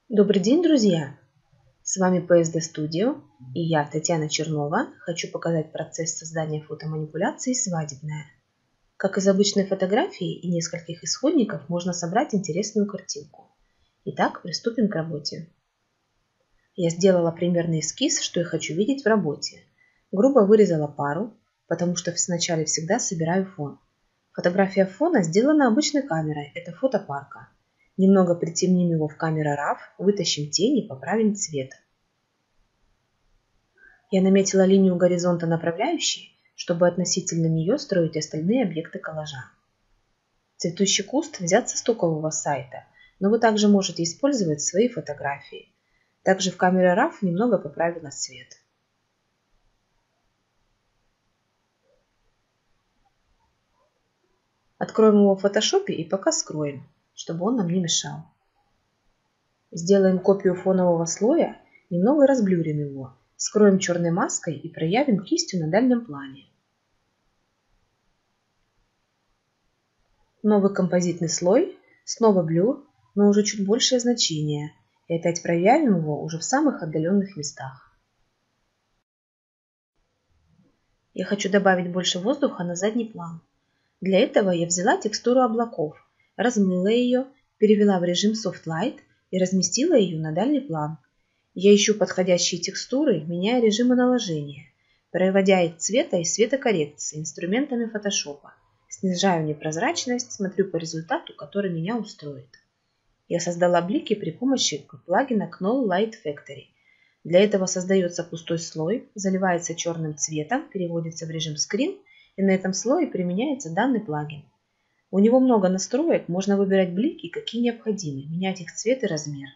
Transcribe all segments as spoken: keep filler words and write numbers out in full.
Добрый день, друзья! С вами пэ эс дэ Studio и я, Татьяна Чернова, хочу показать процесс создания фотоманипуляции «Свадебная». Как из обычной фотографии и нескольких исходников можно собрать интересную картинку. Итак, приступим к работе. Я сделала примерный эскиз, что я хочу видеть в работе. Грубо вырезала пару, потому что вначале всегда собираю фон. Фотография фона сделана обычной камерой, это фото парка. Немного притемним его в камера раф, вытащим тень и поправим цвет. Я наметила линию горизонта направляющей, чтобы относительно нее строить остальные объекты коллажа. Цветущий куст взят со стокового сайта, но вы также можете использовать свои фотографии. Также в камере раф немного поправила цвет. Откроем его в фотошопе и пока скроем, чтобы он нам не мешал. Сделаем копию фонового слоя, немного разблюрим его, скроем черной маской и проявим кистью на дальнем плане. Новый композитный слой, снова блюр, но уже чуть большее значение, и опять проявим его уже в самых отдаленных местах. Я хочу добавить больше воздуха на задний план. Для этого я взяла текстуру облаков, размыла ее, перевела в режим Soft Light и разместила ее на дальний план. Я ищу подходящие текстуры, меняя режимы наложения, проводя их цвета и светокоррекции инструментами фотошопа. Снижаю непрозрачность, смотрю по результату, который меня устроит. Я создала блики при помощи плагина Knoll Light Factory. Для этого создается пустой слой, заливается черным цветом, переводится в режим Screen, и на этом слое применяется данный плагин. У него много настроек, можно выбирать блики, какие необходимы, менять их цвет и размер.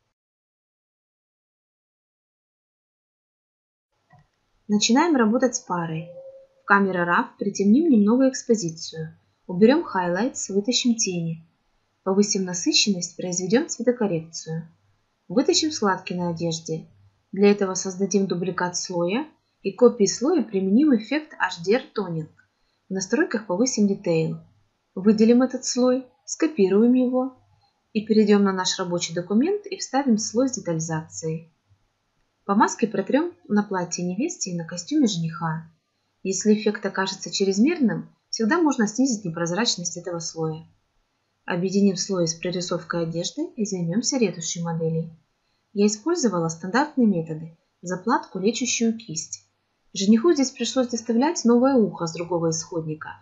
Начинаем работать с парой. В камере раф притемним немного экспозицию. Уберем Highlights, вытащим тени. Повысим насыщенность, произведем цветокоррекцию. Вытащим складки на одежде. Для этого создадим дубликат слоя и копии слоя применим эффект эйч ди ар Toning. В настройках повысим Detail. Выделим этот слой, скопируем его и перейдем на наш рабочий документ и вставим слой с детализацией. По маске протрем на платье невесты и на костюме жениха. Если эффект окажется чрезмерным, всегда можно снизить непрозрачность этого слоя. Объединим слои с прорисовкой одежды и займемся ретушью моделей. Я использовала стандартные методы: заплатку, лечущую кисть. Жениху здесь пришлось доставлять новое ухо с другого исходника.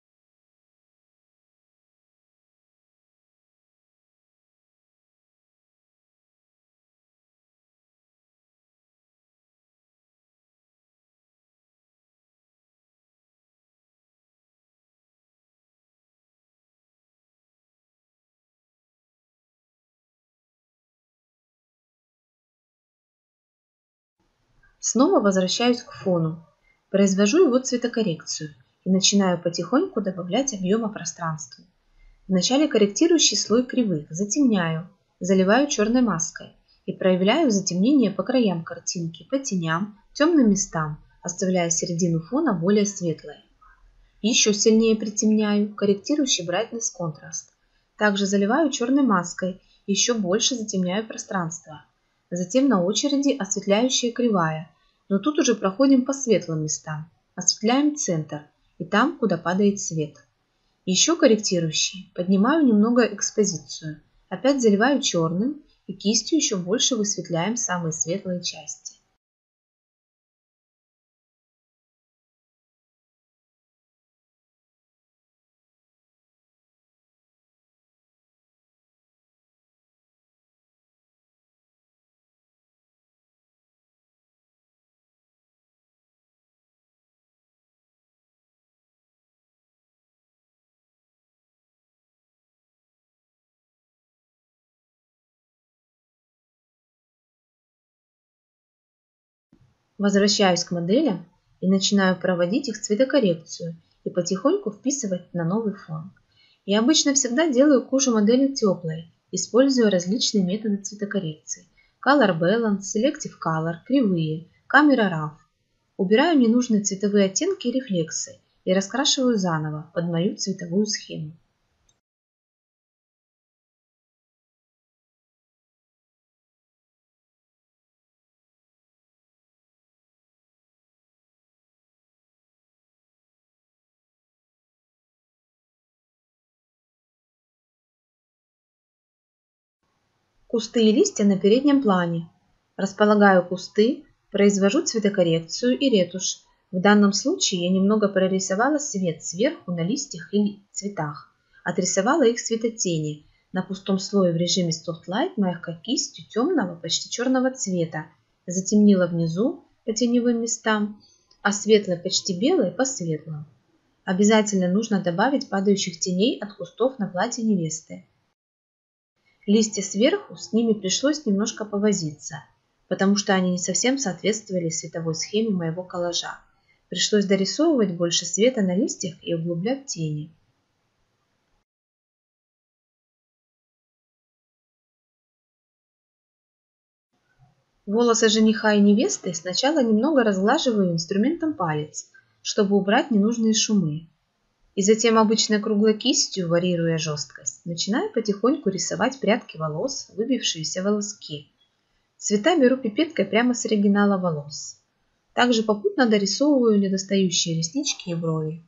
Снова возвращаюсь к фону, произвожу его цветокоррекцию и начинаю потихоньку добавлять объема пространству. Вначале корректирующий слой кривых затемняю, заливаю черной маской и проявляю затемнение по краям картинки, по теням, темным местам, оставляя середину фона более светлой. Еще сильнее притемняю, корректирующий brightness contrast. Также заливаю черной маской, еще больше затемняю пространство. Затем на очереди осветляющая кривая, но тут уже проходим по светлым местам, осветляем центр и там, куда падает свет. Еще корректирующий, поднимаю немного экспозицию, опять заливаю черным и кистью еще больше высветляем самые светлые части. Возвращаюсь к моделям и начинаю проводить их цветокоррекцию и потихоньку вписывать на новый фон. Я обычно всегда делаю кожу модели теплой, используя различные методы цветокоррекции: Color Balance, Selective Color, кривые, камера раф. Убираю ненужные цветовые оттенки и рефлексы и раскрашиваю заново под мою цветовую схему. Кусты и листья на переднем плане. Располагаю кусты, произвожу цветокоррекцию и ретушь. В данном случае я немного прорисовала свет сверху на листьях или цветах. Отрисовала их светотени. На пустом слое в режиме Soft Light мягкой кистью темного, почти черного цвета. Затемнила внизу по теневым местам, а светлый, почти белый по светлым. Обязательно нужно добавить падающих теней от кустов на платье невесты. Листья сверху, с ними пришлось немножко повозиться, потому что они не совсем соответствовали световой схеме моего коллажа. Пришлось дорисовывать больше света на листьях и углублять тени. Волосы жениха и невесты сначала немного разглаживаю инструментом палец, чтобы убрать ненужные шумы. И затем обычной круглой кистью, варьируя жесткость, начинаю потихоньку рисовать прядки волос, выбившиеся волоски. Цвета беру пипеткой прямо с оригинала волос. Также попутно дорисовываю недостающие реснички и брови.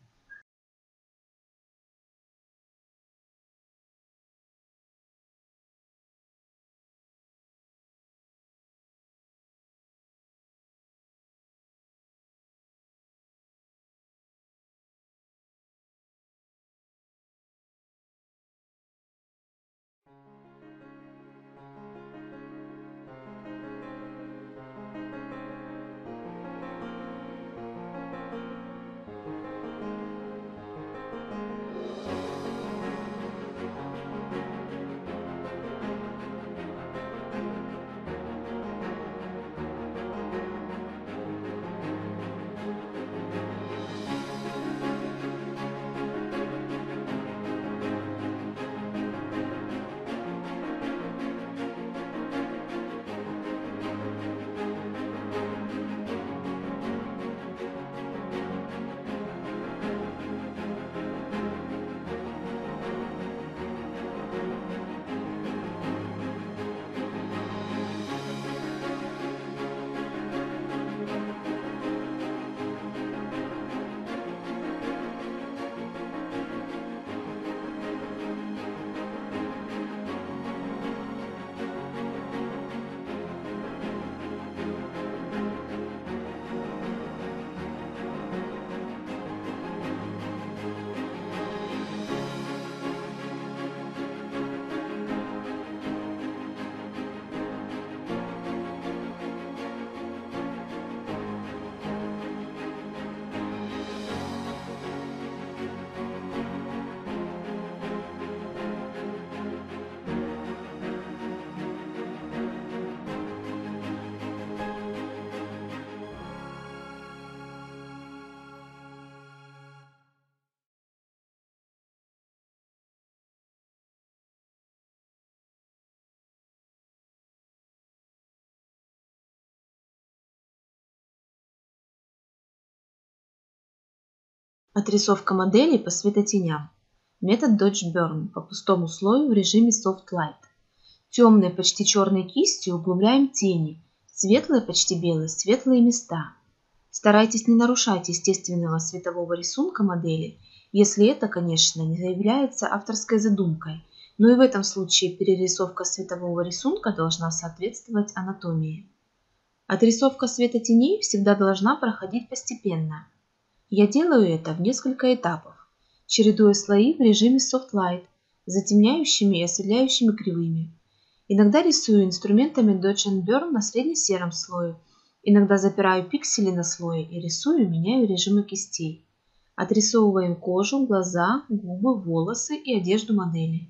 Отрисовка моделей по светотеням. Метод Dodge Burn по пустому слою в режиме Soft Light. Темной, почти черной кистью углубляем тени, светлые, почти белые, светлые места. Старайтесь не нарушать естественного светового рисунка модели, если это, конечно, не является авторской задумкой, но и в этом случае перерисовка светового рисунка должна соответствовать анатомии. Отрисовка светотеней всегда должна проходить постепенно. Я делаю это в несколько этапов, чередуя слои в режиме Soft Light, затемняющими и осветляющими кривыми. Иногда рисую инструментами Dodge Burn на средне-сером слое, иногда запираю пиксели на слое и рисую, меняю режимы кистей. Отрисовываем кожу, глаза, губы, волосы и одежду модели.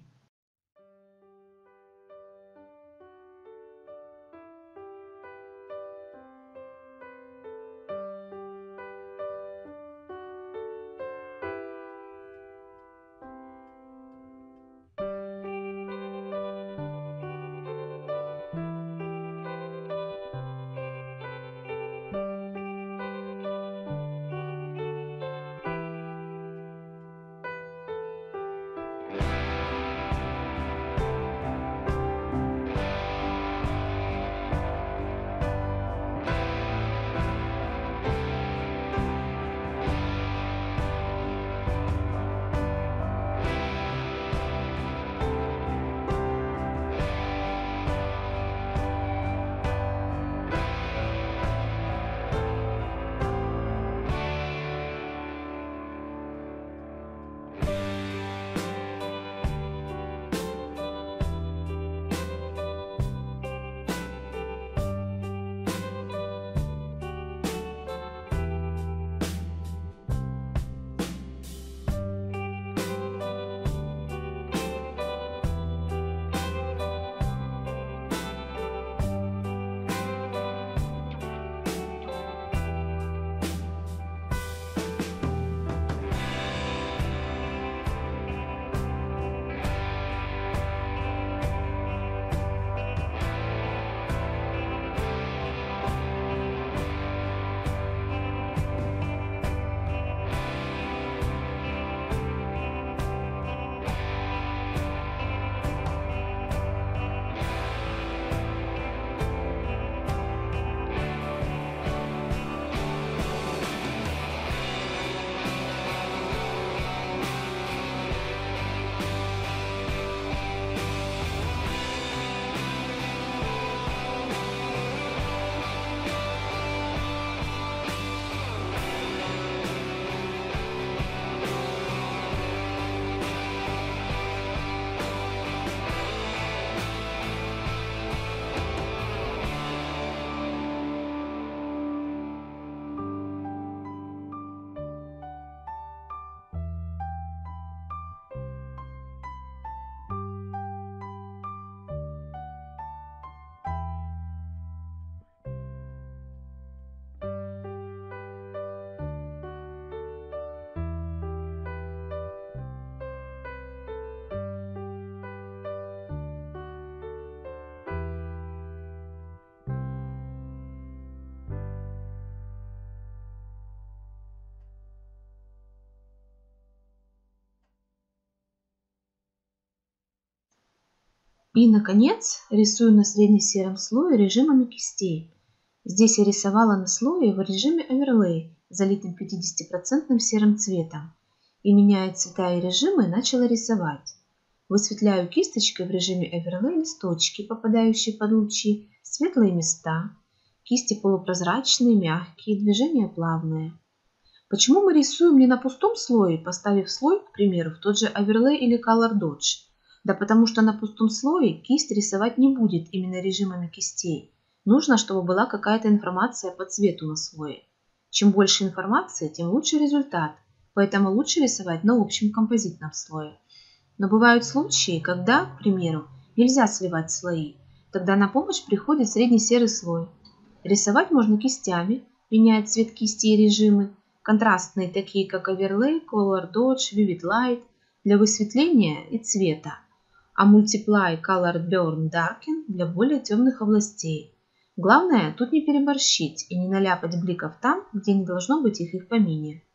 И, наконец, рисую на средне-сером слое режимами кистей. Здесь я рисовала на слое в режиме оверлей, залитым пятидесятипроцентным серым цветом. И, меняя цвета и режимы, начала рисовать. Высветляю кисточкой в режиме оверлей листочки, попадающие под лучи, светлые места. Кисти полупрозрачные, мягкие, движения плавные. Почему мы рисуем не на пустом слое, поставив слой, к примеру, в тот же оверлей или Color Dodge? Да потому что на пустом слое кисть рисовать не будет именно режимами кистей. Нужно, чтобы была какая-то информация по цвету на слое. Чем больше информации, тем лучше результат, поэтому лучше рисовать на общем композитном слое. Но бывают случаи, когда, к примеру, нельзя сливать слои. Тогда на помощь приходит средне-серый слой. Рисовать можно кистями, меняя цвет кисти и режимы. Контрастные, такие как Overlay, Color Dodge, Vivid Light, для высветления и цвета. А Multiply, Color Burn, Darken для более темных областей. Главное, тут не переборщить и не наляпать бликов там, где не должно быть их и в помине.